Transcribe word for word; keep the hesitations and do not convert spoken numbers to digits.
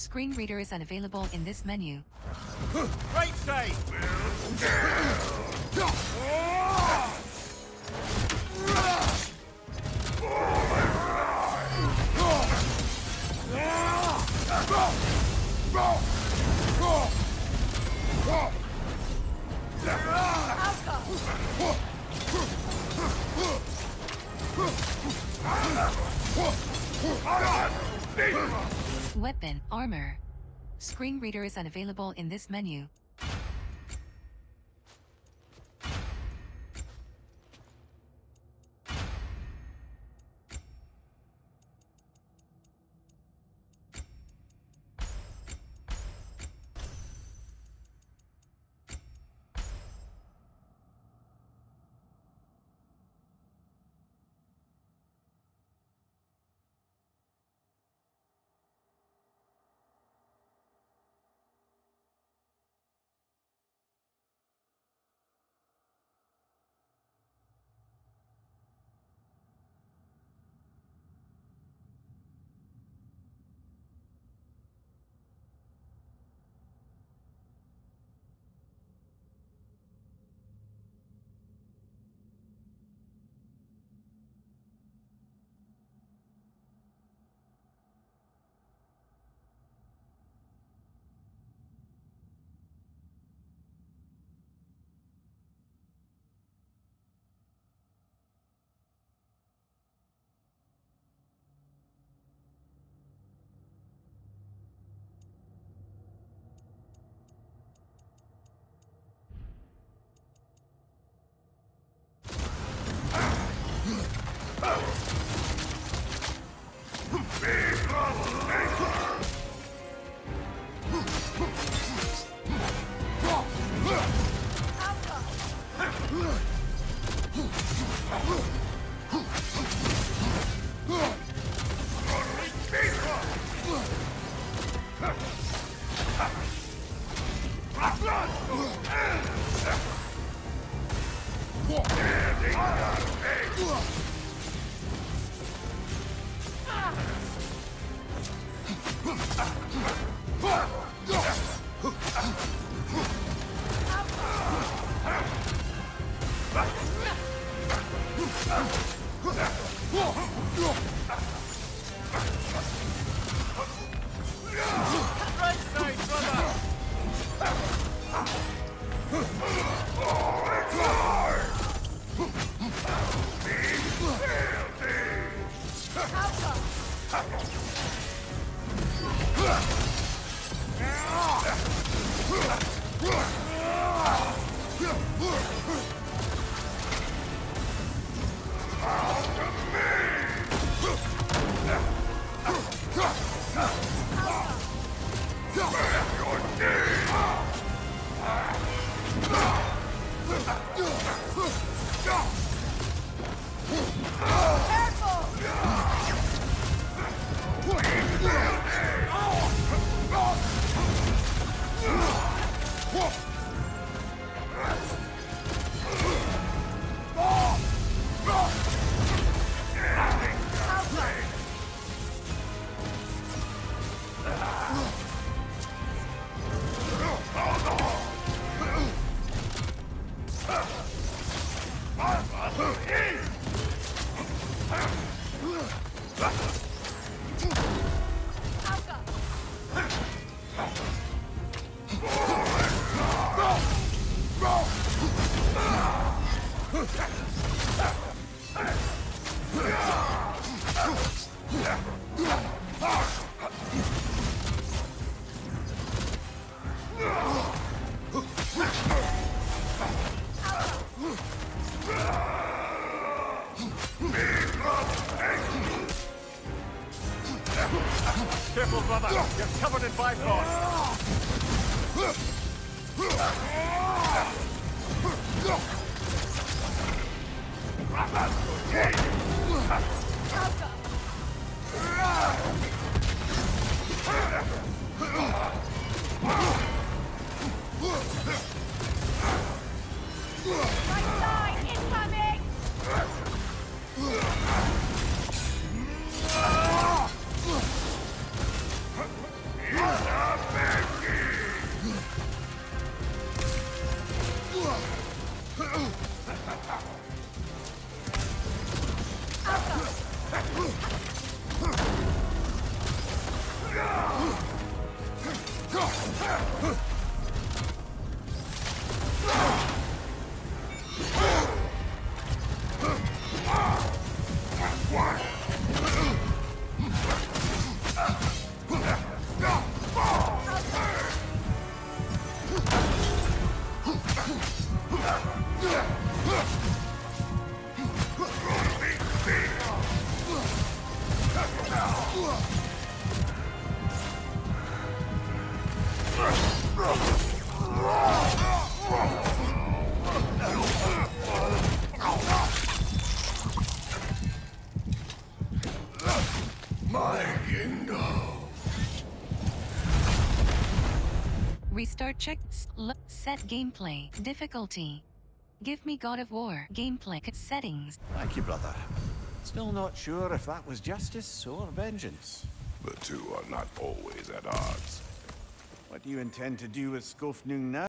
Screen reader is unavailable in this menu. Great save! Weapon, armor. Screen reader is unavailable in this menu. Careful, brother! You're covered in Bifrost! Right side, incoming! Yeah! Restart check. Sl set gameplay. Difficulty. Give me God of War. Gameplay settings. Thank you, brother. Still not sure if that was justice or vengeance. The two are not always at odds. What do you intend to do with Skofnung now?